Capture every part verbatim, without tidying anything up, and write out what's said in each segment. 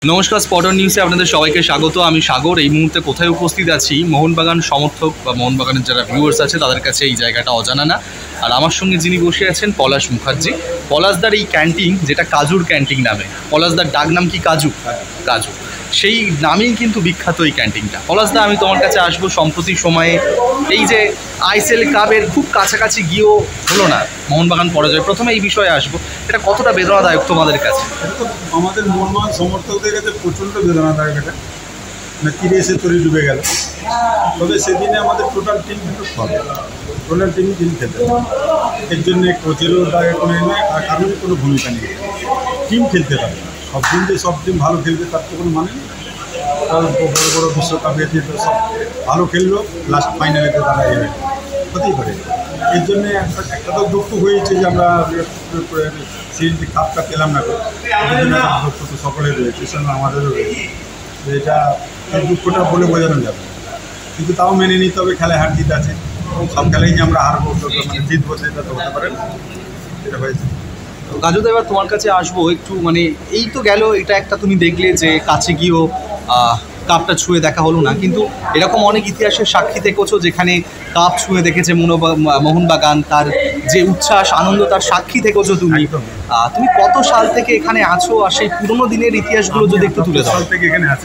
নমস্কার, স্পটন নিউজে আপনাদের সবাইকে স্বাগত। আমি সাগর। এই মুহূর্তে কোথায় উপস্থিত আছি, মোহনবাগান সমর্থক বা মোহনবাগানের যারা ভিউয়ার্স আছে তাদের কাছে এই জায়গাটা অজানা না। আর আমার সঙ্গে যিনি বসে আছেন পলাশ মুখার্জি। পলাশদার এই ক্যান্টিন, যেটা কাজুর ক্যান্টিন নামে, পলাশদার ডাক নাম কি কাজু? কাজু, সেই নামেই কিন্তু বিখ্যাত এই ক্যান্টিনটা। পলাশদা, আমি তোমার কাছে আসবো সম্প্রতি সময়ে এই যে আইএসএল কাপের খুব কাছাকাছি গিয়েও হলো না, মোহনবাগান পরাজয়, প্রথমে এই বিষয়ে আসবো। এটা কতটা বেদনাদায়ক তোমাদের কাছে? আমাদের মোহনবাগান সমর্থকদের কাছে প্রচণ্ড বেদনাদায়ক। এটা মানে তীরে এসে তরি ডুবে গেল। তবে সেদিনে আমাদের টোটাল টিম কিন্তু ফল, টোটাল টিমই টিম খেলতে, এর জন্য কোচেরও দাগে কোনো নয়, আর কারোরই কোনো ভূমিকা নেই। টিম খেলতে পারে, সব দিন যে সব টিম ভালো খেলবে তার তো কোনো মানে নেই। তার বড়ো বড়ো বিশ্বকাপে যে সব ভালো খেললো, লাস্ট ফাইনালেতে তারা এ হতেই পারে। এর জন্যে একটা একটা তো দুঃখ হয়েছে যে আমরা সেই কাপটা পেলাম না। দুঃখ তো সকলের রয়েছে, সঙ্গে আমাদেরও রয়েছে। এটা এই দুঃখটা বলে বোঝানো যাবে, কিন্তু তাও মেনে নিতে হবে। খেলায় হার জিত আছে, সব খেলায় যে আমরা হারবো মানে জিতবো সেটা তো হতে পারে না। এটা হয়েছে। কাজুদা, এবার তোমার কাছে আসবো একটু। মানে এই তো গেল, এটা একটা তুমি দেখলে যে কাছে গিয়েও কাপটা ছুঁয়ে দেখা হলো না, কিন্তু এরকম অনেক ইতিহাসের সাক্ষী থেকেছো যেখানে কাপ ছুঁয়ে দেখেছে মোহনবাগান, তার যে উচ্ছ্বাস আনন্দ তার সাক্ষী থেকেছো তুমি। তুমি কত সাল থেকে এখানে আছো, আর সেই পুরোনো দিনের ইতিহাসগুলো যদি একটু তুলে দাও। সাল থেকে এখানে আছি,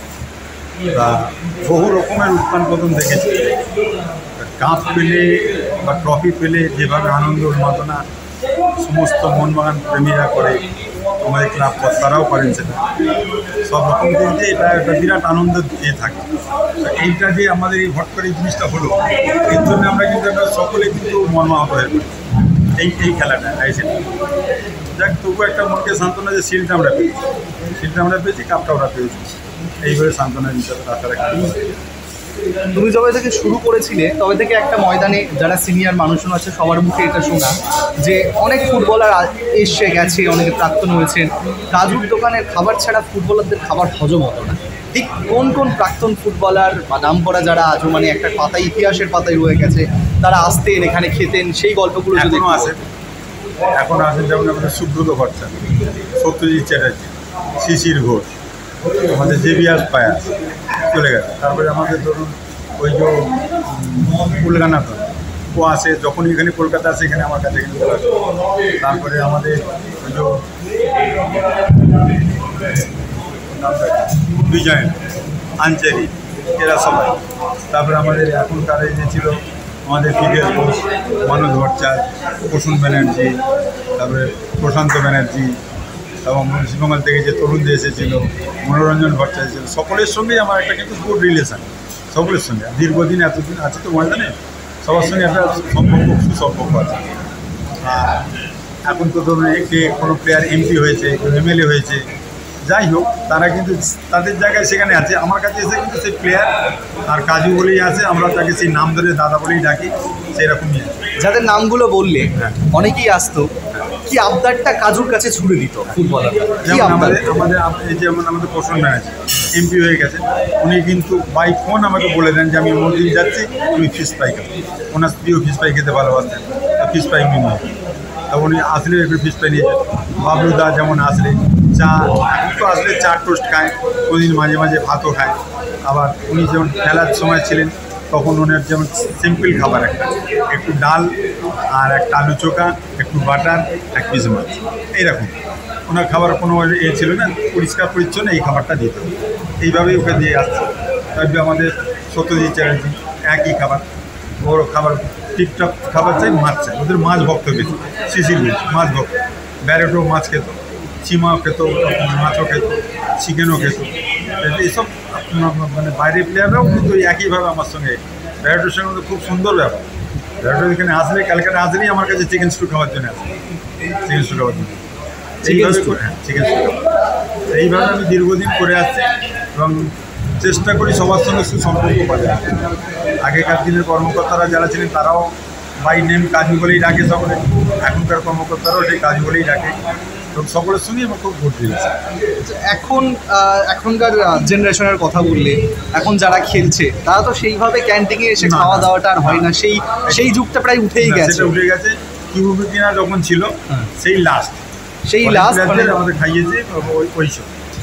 বহু রকমের উত্থান পতন দেখেছি। কাপ পেলে বা ট্রফি পেলে যেভাবে আনন্দ উন্মাদনা সমস্ত মোহনবাগান প্রেমীরা করে, আমাদের ক্লাব তারাও করেন, সেটা সব রকম দিক দিয়ে এটা একটা বিরাট আনন্দ দিয়ে থাকে। এইটা যে আমাদের এই হট করে এই জিনিসটা হলো, এর জন্য আমরা কিন্তু একটা সকলে কিন্তু মর্মাহত হয়ে পড়ি এই এই খেলাটা আইসে। যাক, তবু একটা মনকে সান্ত্বনা যে শিলটা আমরা পেয়েছি, শিলটা আমরা পেয়েছি, কাপটা ওরা পেয়েছি, এইভাবে সান্ত্বনা হিসাবে আশা রাখা। তুমি যবে থেকে শুরু করেছিলে তবে থেকে একটা ময়দানে যারা সিনিয়র মানুষজন আছে সবার মুখে এটা শোনা যে অনেক ফুটবলার এসে গেছে, অনেকে প্রাক্তন হয়েছেন, কাজুর দোকানের খাবার ছাড়া ফুটবলারদের খাবার হজম হতো না। ঠিক কোন কোন প্রাক্তন ফুটবলার বা নাম করা যারা আজও মানে একটা পাতায়, ইতিহাসের পাতায় রয়ে গেছে, তারা আসতেন এখানে, খেতেন, সেই গল্পগুলো যদি এখনও আসে এখনও আসেন যেমন আমাদের সুব্রত ভট্টাচার্য, সত্যজিৎ চ্যাটার্জি, শিশির ঘোষ, আমাদের জেভিয়ার পায়া চলে গেছে। তারপরে আমাদের ধরুন ওই যে কুলগানাথন, ও আসে যখন এখানে কলকাতা আসে, এখানে আমার কাছে এখানে চলে আসে। তারপরে আমাদের ওই যে বিজয় আঞ্চেরি, এরা সবাই। তারপরে আমাদের এখনকার এই যে ছিল আমাদের বিদেশ ঘোষ, মনোজ ভট্টাচার্য, প্রসূন ব্যানার্জি, তারপরে প্রশান্ত ব্যানার্জি, এবং মুন্সিবাঙ্গাল থেকে যে তরুণদের এসেছিলো, মনোরঞ্জন ভট্টাচার্য ছিল, সকলের সঙ্গেই আমার একটা কিন্তু গুড রিলেশান, সকলের সঙ্গে দীর্ঘদিন এতদিন আছে তো ময়দানে, সবার সঙ্গে একটা সম্পর্ক, সুসম্পর্ক আছে। আর এখন তো ধরুন একটি কোনো প্লেয়ার এমপি হয়েছে, এমএলএ হয়েছে, যাই হোক, তারা কিন্তু তাদের জায়গায় সেখানে আছে। আমার কাছে এসে কিন্তু সেই প্লেয়ার আর কাজু বলেই আছে, আমরা তাকে সেই নাম ধরে দাদা বলেই ডাকি, সেরকমই আছে। যাদের নামগুলো বললে অনেকেই আসতো, কি আবদারটা কাজুর কাছে ছুড়ে দিত ফুটবলার? যেমন আমাদের আমাদের এই যেমন আমাদের প্রসূন ব্যানার্জি এমপি হয়ে গেছে, উনি কিন্তু বাই ফোন আমাকে বলে দেন যে আমি মন্দির যাচ্ছি, তুমি ফিশ ফ্রাই খাবো। ওনার স্ত্রীও ফিশ ফ্রাই খেতে ভালোবাসতেন, ফিশ ফ্রাই উনি নিয়ে, তা উনি আসলে একটু ফিশ ফ্রাই নিয়ে যান। বাবলুদা যেমন আসলে চা, এখন তো আসলে চা টোস্ট খায়, কোনদিন মাঝে মাঝে ভাতও খায়। আবার উনি যেমন খেলার সময় ছিলেন তখন ওনার যেমন সিম্পল খাবার, একটা একটু ডাল আর একটা আলু চোখা, একটু বাটার, এক পিস মাছ, এইরকম। ওনার খাবার কোনো এ ছিল না, পরিষ্কার পরিচ্ছন্ন এই খাবারটা দিত, এইভাবেই ওকে দিয়ে আসছে। তারপরে আমাদের সত্যজিৎ চ্যাটার্জি একই খাবার, ওর খাবার টিপটপ খাবার চাই, মাছ চাই, ওদের মাছ ভক্ত বেশি। শিশির বেশি মাছ ভক্ত, ব্যারেটো মাছ খেত, চিমাও খেত, মাছও খেত, চিকেনও খেত। এইসব মানে বাইরের প্লেয়াররাও কিন্তু একইভাবে আমার সঙ্গে, ব্যারেটোর সঙ্গে আমাদের খুব সুন্দর ব্যাপার। ব্যারেটো এখানে আসলে, ক্যালকাটা আসলেই আমার কাছে চিকেন স্টু খাওয়ার জন্য আসে, চিকেন স্টু খাওয়ার জন্য, এইভাবে হ্যাঁ চিকেন স্টু খাওয়া। এইভাবে আমি দীর্ঘদিন করে আসছি এবং চেষ্টা করি সবার সঙ্গে সুসম্পর্ক বজায়। আগেকার দিনের কর্মকর্তারা যারা ছিলেন তারাও বাই নেম কাজু বলেই ডাকে সকলে, এখনকার কর্মকর্তারাও সেই কাজু বলেই ডাকে, এবং সকলের সঙ্গেই আমার খুব ভোট দিয়েছে। এখন এখনকার জেনারেশনের কথা বললে, এখন যারা খেলছে তারা তো সেইভাবে ক্যান্টিনে এসে খাওয়া দাওয়াটা আর হয় না, সেই সেই যুগটা প্রায় উঠেই গেছে। সেটা উঠে গেছে। কিউবিনা যখন ছিল সেই লাস্ট, সেই লাস্ট আমাদের খাইয়েছে ওই সব।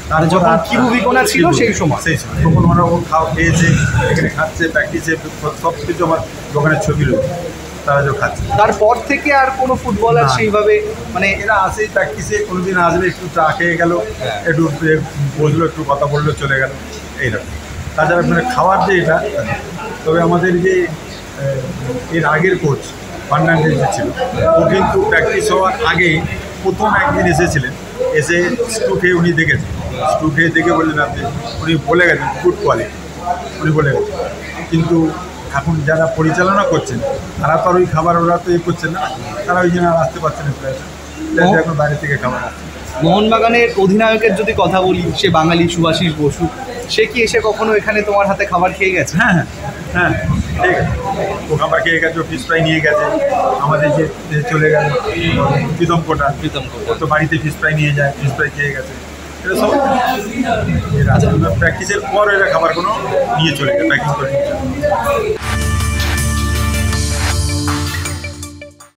আর যখন কিবু বিকোনা ছিল সেই সময় সেই সময় তখন ওরা ও খাওয়া খেয়েছে, এখানে খাচ্ছে, প্র্যাকটিসে সব কিছু আমার দোকানের ছবি রয়েছে, তারা যে খাচ্ছে। তারপর থেকে আর কোনো ফুটবলার না। সেইভাবে মানে এরা আসেই প্র্যাকটিসে, কোনোদিন আসলে একটু চা খেয়ে গেল, হ্যাঁ। একটু বসলো, একটু কথা বললো, চলে গেল, এইরকম। তাছাড়া মানে খাওয়ার যে এটা, তবে আমাদের যে আহ, এর আগের কোচ ফার্নান্ডেজ যে ছিল, ও কিন্তু প্র্যাকটিস হওয়ার আগেই প্রথম একদিন এসেছিলেন, এসে স্টু খেয়ে উনি দেখেছেন, স্টু খেয়ে দেখে বললেন আপনি, উনি বলে গেছেন গুড কোয়ালিটি, উনি বলে গেছেন। কিন্তু এখন যারা পরিচালনা করছেন তারা তো আর ওই খাবার ওরা তো এ করছেন না, তারা ওই জন্য আর আসতে পারছেন না, প্লেয়াররা এখন বাইরে থেকে খাবার আসছে। মোহনবাগানের অধিনায়কের যদি কথা বলি, সে বাঙালি সুভাষিস বসু, সে কি এসে কখনো এখানে তোমার হাতে খাবার খেয়ে গেছে? হ্যাঁ হ্যাঁ হ্যাঁ ঠিক আছে, ও খাবার খেয়ে গেছে, ও ফিশ ফ্রাই নিয়ে গেছে। আমাদের যে যে চলে গেল প্রীতম কোটা, প্রীতম কোটা। ও তো বাড়িতে ফিশ ফ্রাই নিয়ে যায়, ফিশ ফ্রাই খেয়ে গেছে। এটা সব এরা প্র্যাকটিসের পর এরা খাবার কোনো নিয়ে চলে যায়, প্যাকিং করে নিয়ে চলে যায়।